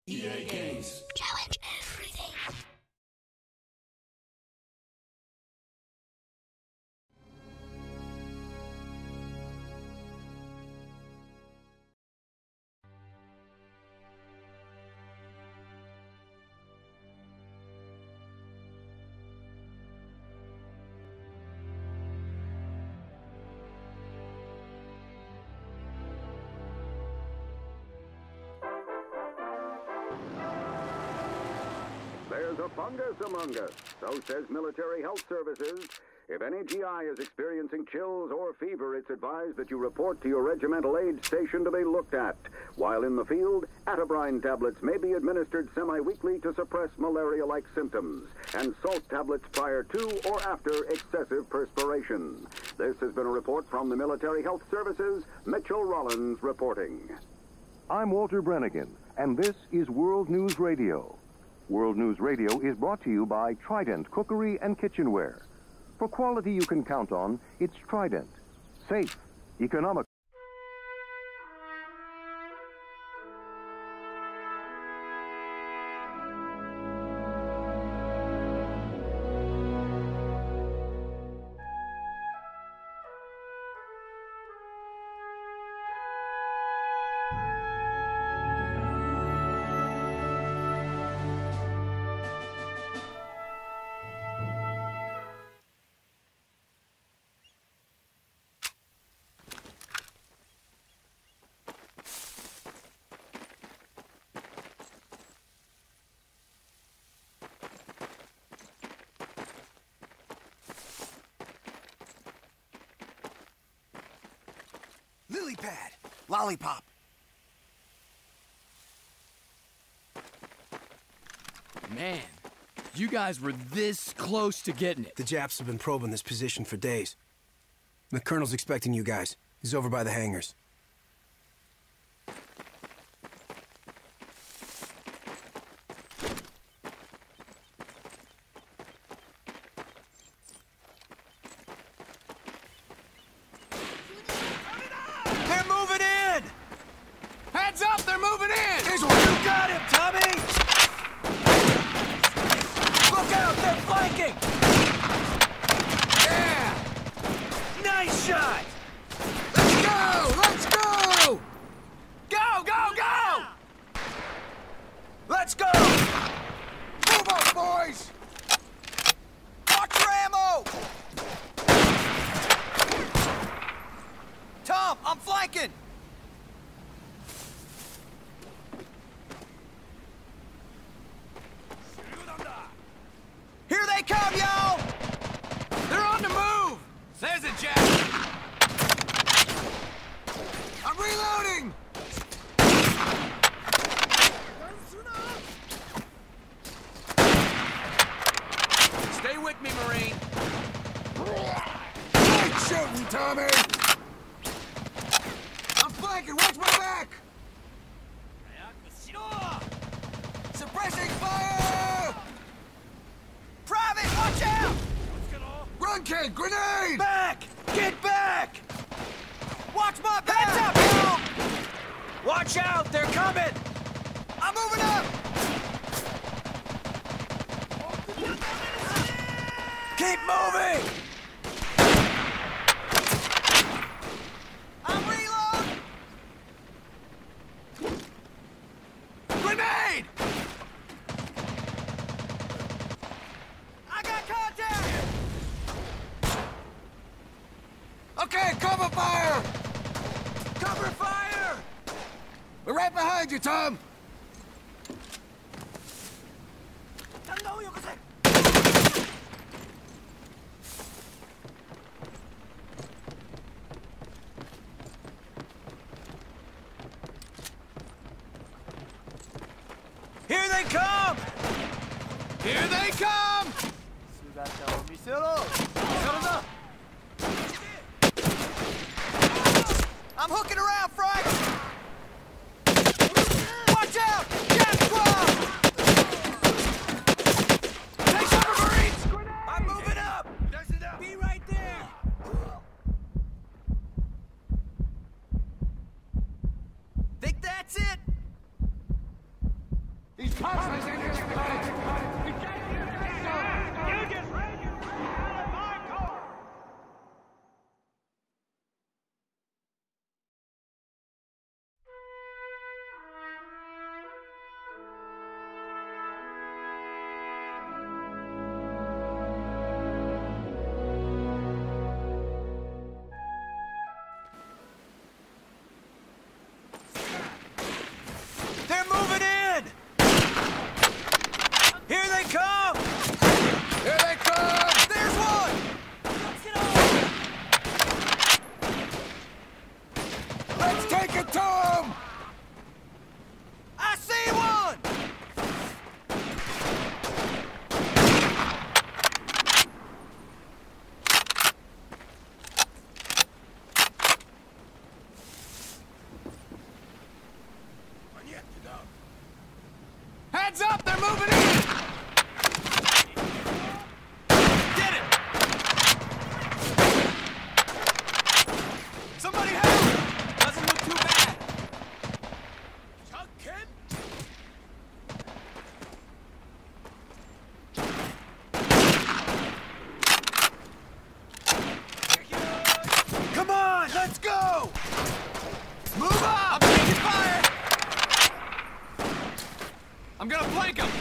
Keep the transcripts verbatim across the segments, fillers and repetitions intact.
E A Games. Challenge everything. There's a fungus among us, so says Military Health Services. If any G I is experiencing chills or fever, it's advised that you report to your regimental aid station to be looked at. While in the field, Atabrine tablets may be administered semi-weekly to suppress malaria-like symptoms, and salt tablets prior to or after excessive perspiration. This has been a report from the Military Health Services. Mitchell Rollins reporting. I'm Walter Brennigan, and this is World News Radio. World News Radio is brought to you by Trident Cookery and Kitchenware. For quality you can count on, it's Trident. Safe, economical. Lily pad, lollipop. Man, you guys were this close to getting it. The Japs have been probing this position for days. The Colonel's expecting you guys. He's over by the hangars. They're moving in! Heads up, they're moving in! Here's what you got him, Tommy! Look out, they're flanking! Yeah! Nice shot! Let's go! Let's go! Go, go, go! Let's go! Move up, boys! Watch your ammo! Tom, I'm flanking! Here they come, y'all! They're on the move! There's a Jap! I'm reloading! Stay with me, Marine. Great shooting, Tommy! I'm flanking! Watch my back! Suppressing fire! Private, watch out! Run, kid! Grenade! Back! Get back! Watch my back! Heads up, y'all! Watch out, they're coming! I'm moving up! Keep moving! I'm reloading! Grenade! I got contact! Okay, cover fire! Cover fire! We're right behind you, Tom! Here they come! Here they come! I'm hooking around, Frank! Watch out! Gas squad! Take cover, Marines! I'm moving up! Be right there! Think that's it? They're moving in! Here they come! Here they come! There's one! Let's take it to them! I see one! Heads up! They're moving in! Get it! Somebody help! Doesn't look too bad. Chuck him! Come on, let's go! Move up! I'm taking fire! I'm gonna flank them!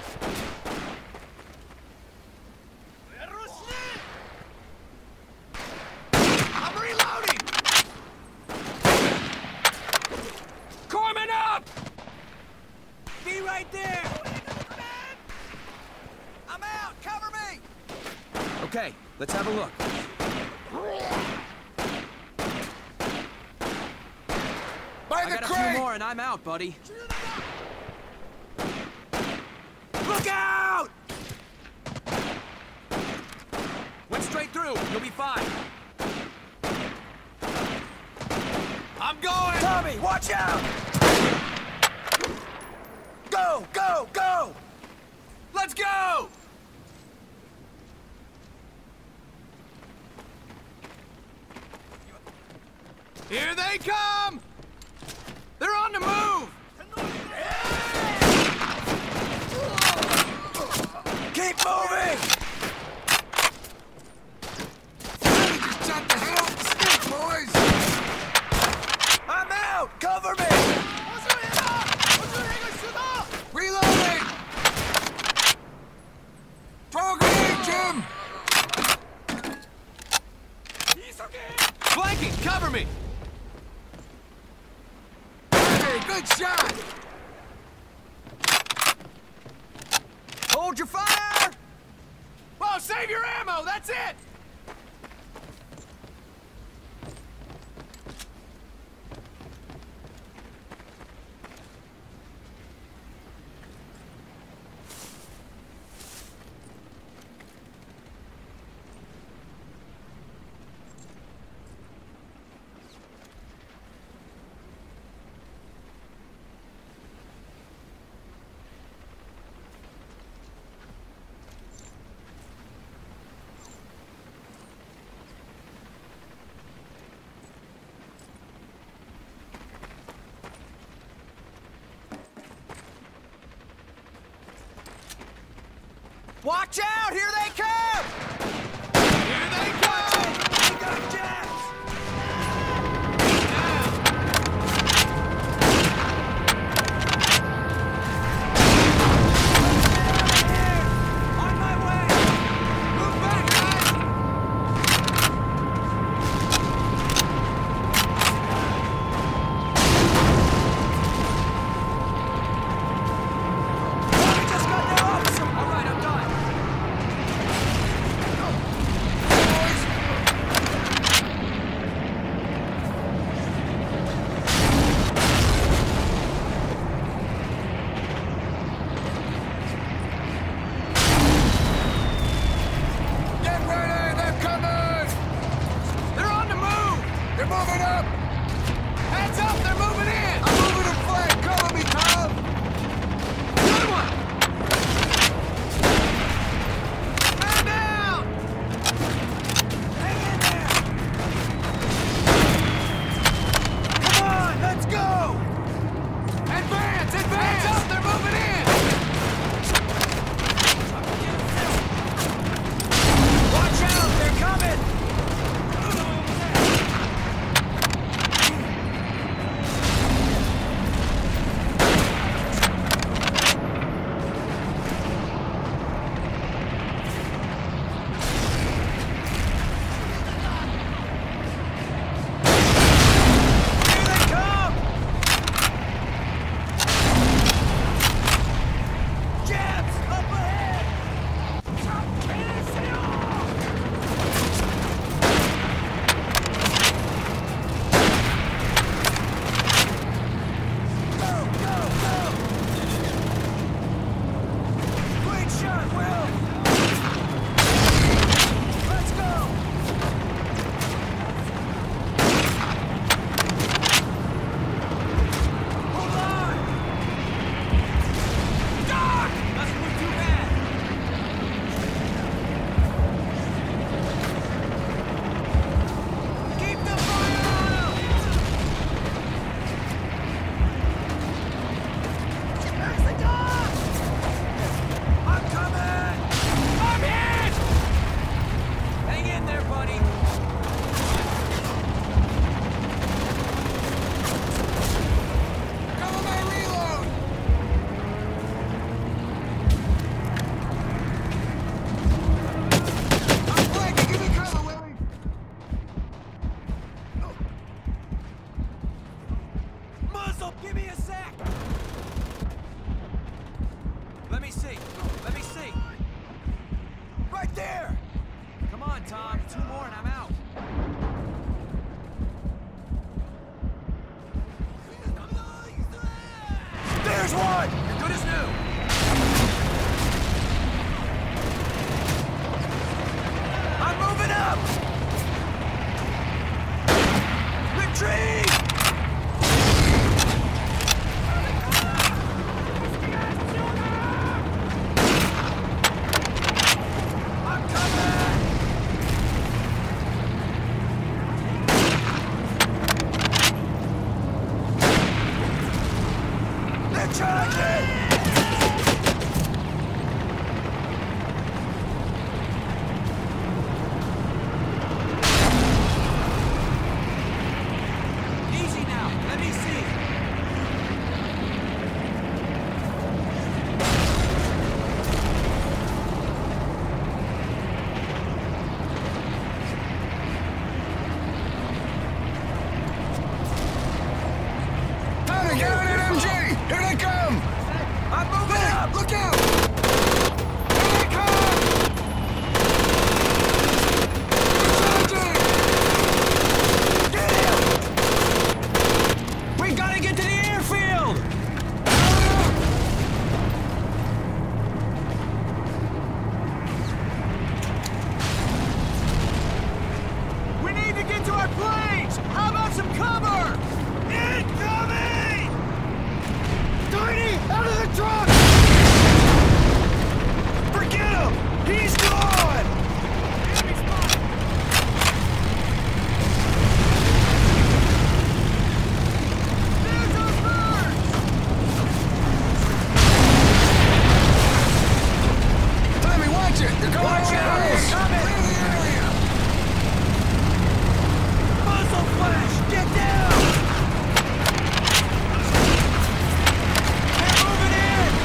I'm reloading! Corman up! Be right there! I'm out! Cover me! Okay, let's have a look. By I the got a crate! few more and I'm out, buddy. Look out! Went straight through. You'll be fine. I'm going! Tommy, watch out! Go, go, go! Let's go! Here they come! They're on the move! Keep moving! Just shut the hell off the stick, boys! I'm out! Cover me! Reloading! Throw a grenade, Jim! Flanking! Cover me! Hey, good shot! Hold your fire! Whoa, save your ammo! That's it! Watch out! Here they come! Here they come! We got jets! On my way! Move back, guys! We just got their officer! All right, I'm done. Let me see. Let me see. Right there! Come on, Tom. Two more and I'm out. There's one! You're good as new. I'm moving up! Retreat! I'm coming! They're charging! Easy now. Let me see. Tommy, get on that M G! Here they come! I'm moving up! Look out! Here they come! They're charging! Get him! We gotta get to the airfield! We need to get to our planes! How about some cover? Incoming! Tiny, out of the truck! Forget him! He's gone! Enemy spotted! There's our birds! Tommy, watch it! They're coming Watch over out! the house! Coming! Clear the area! Muzzle flash! Get down! They're moving in!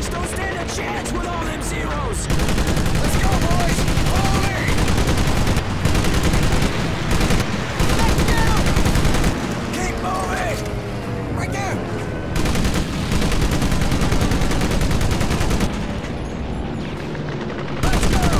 French don't stand a chance with all them zeros! Let's go, boys! Follow me! Keep moving! Right there! Let's go!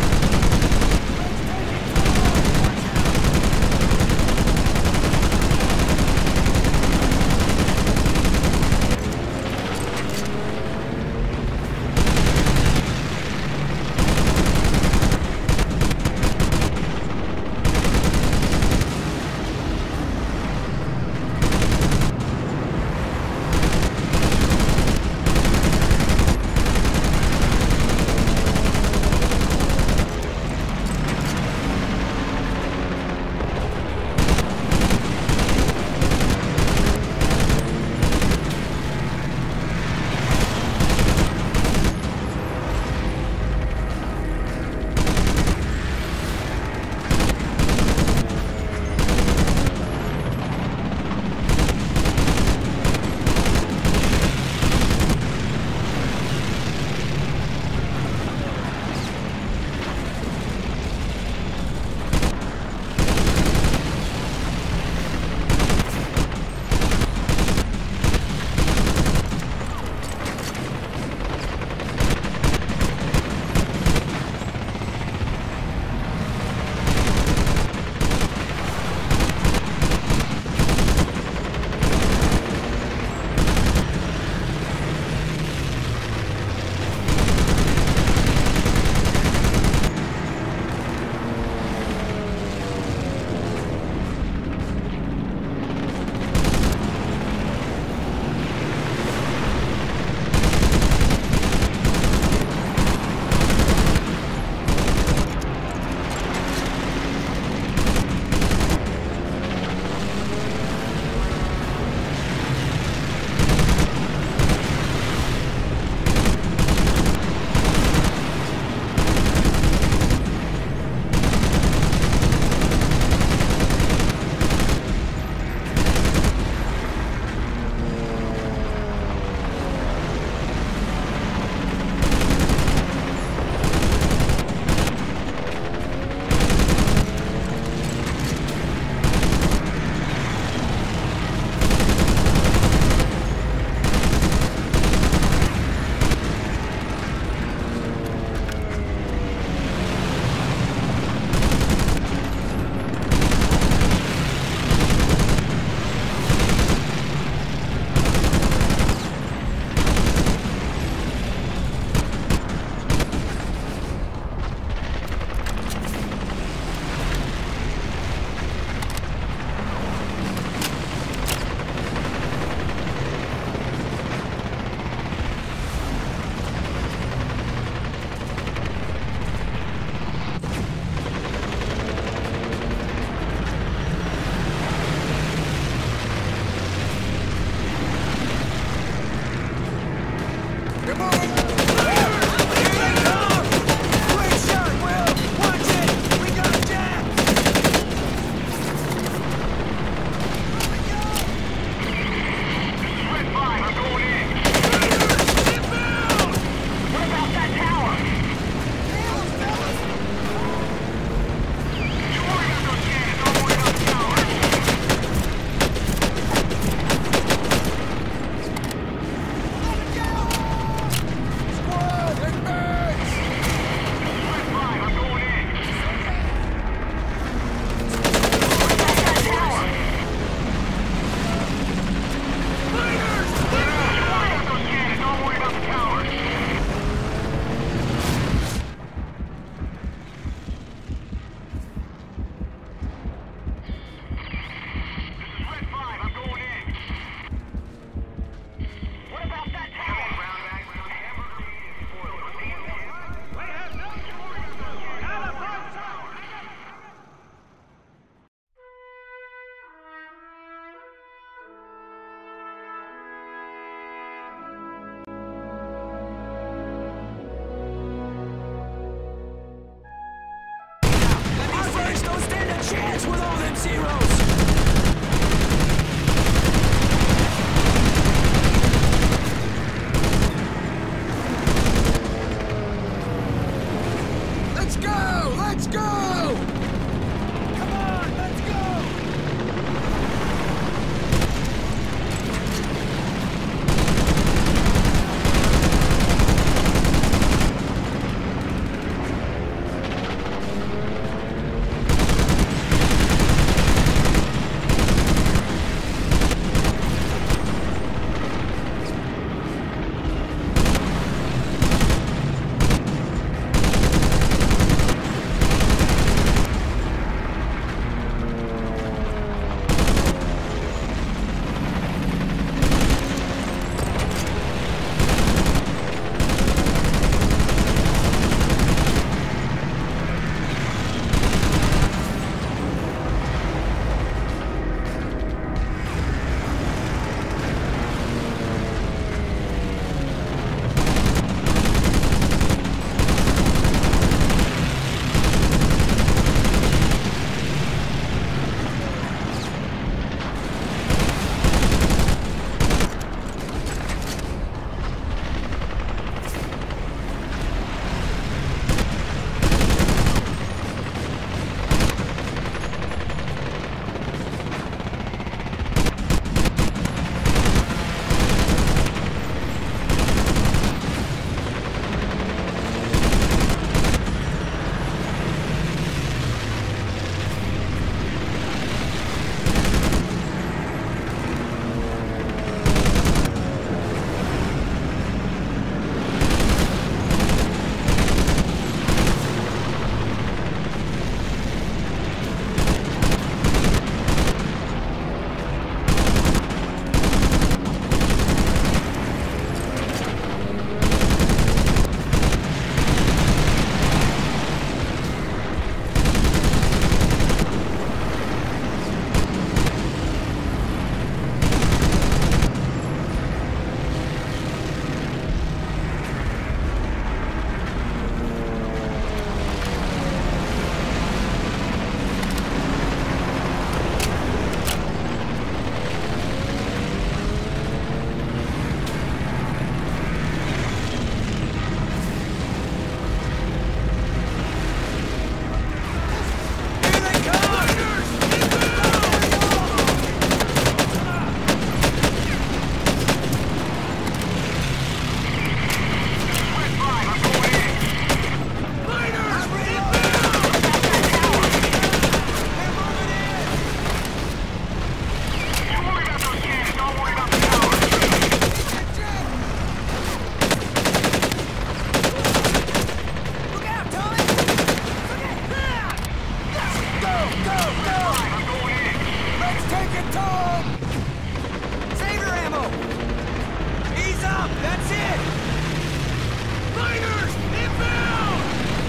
Tom! Saber ammo! Ease up! That's it! Fighters! Inbound!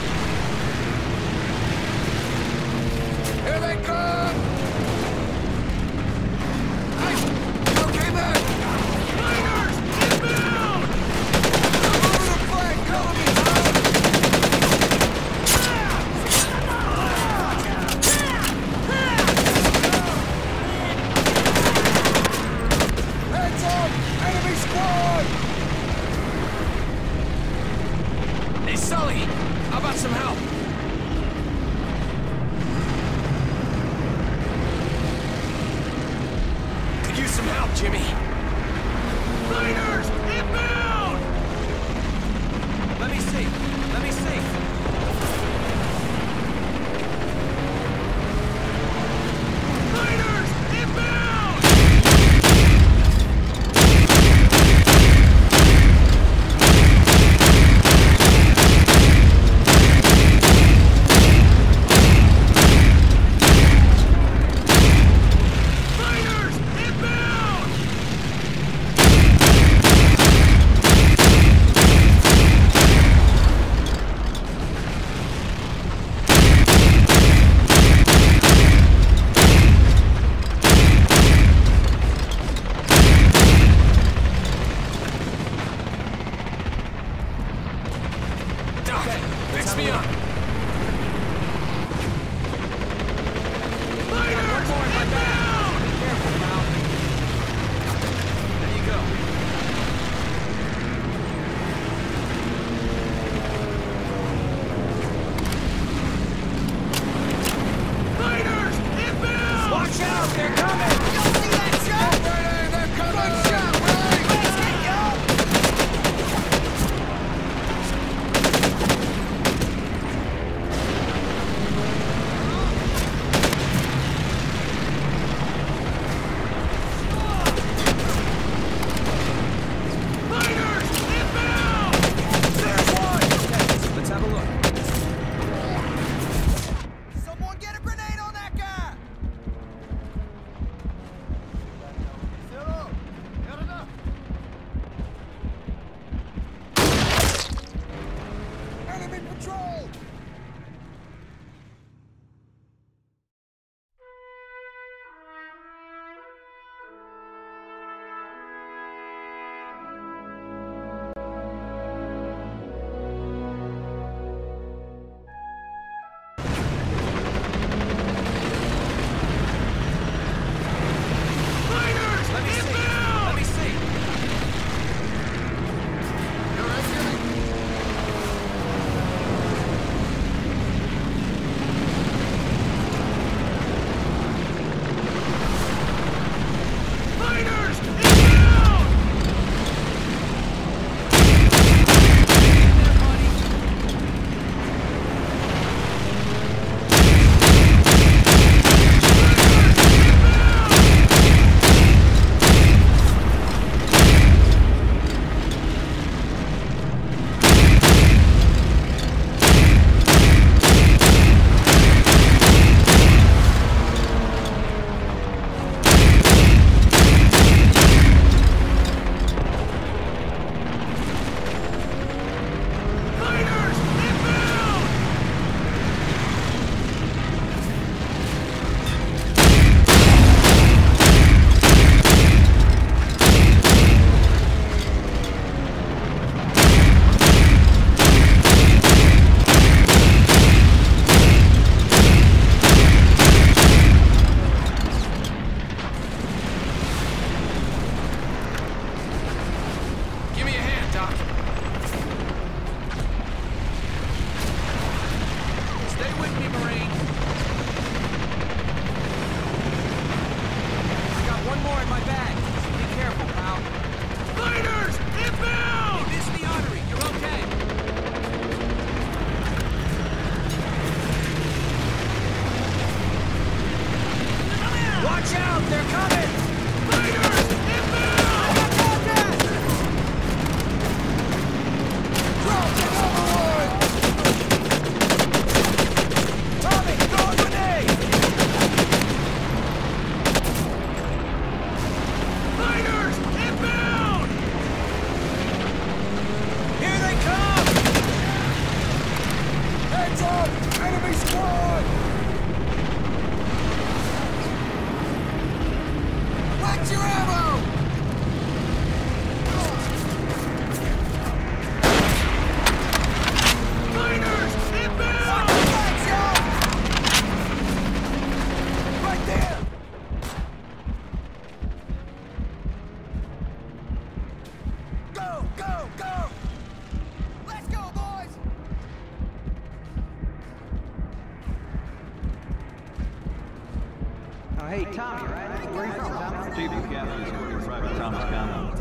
Here they come! Hey! Okay, man! Fighters! Inbound! I'm over the flag! Cover me, Tom! Heads up! Enemy squad! Hey, Sully! How about some help? Could use some help, Jimmy. Fighters! Inbound! Let me see. Let me see. Fighters! Inbound! Fighters! Inbound! Doc, fix me up. Fighters! Inbound! Be careful, pal. There you go. Fighters! Inbound! Watch out! They're coming! You see that shot? Ready! They're coming! Shot, right? Let's get you! Fighters! Inbound! There's one! Okay, let's have a look. Someone get a grenade on that guy! Zero! Got enough! Enemy patrol! Fighters! Let me see. Let me see. You're right, Jimmy? Fighters! Inbound! Fighters! Inbound! Give me a hand, Doc. Stay with me, Marine. I got one more in my bag. Be careful, pal. Fighters! Inbound! You missed the artery. You're okay. Watch out! They're coming! Fighters! Inbound! Drop the overlord! Tommy, throw a grenade! hey, Tommy, right? Where are you from, Tommy? Chief of Captain escorting Private Thomas Conlon.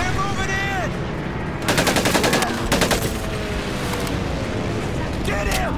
Get him!